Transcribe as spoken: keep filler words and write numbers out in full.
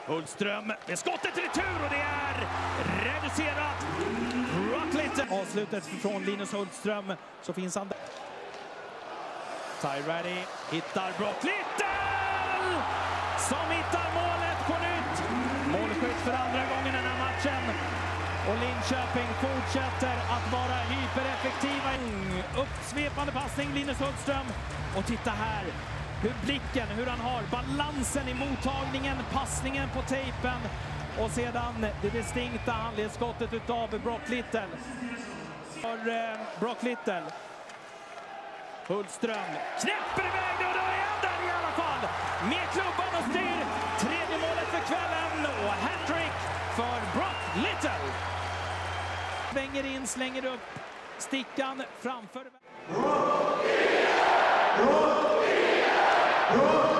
Hultström med skottet i retur och det är reducerat. Broc Little. Avslutet från Linus Hultström så finns han där. Ty ready, hittar Broc Little som hittar målet på nytt. Målskytt för andra gången den här matchen. Och Linköping fortsätter att vara hypereffektiva. Uppsvepande passning Linus Hultström. Och titta här. Hur blicken, hur han har balansen i mottagningen, passningen på tejpen och sedan det distinkta handledsskottet utav Broc Little. För eh, Broc Little. Hultström knäpper iväg det och då är han där i alla fall. Med klubban och styr tredje målet för kvällen och Hattrick för Broc Little. Svänger in, slänger upp stickan framför. Go!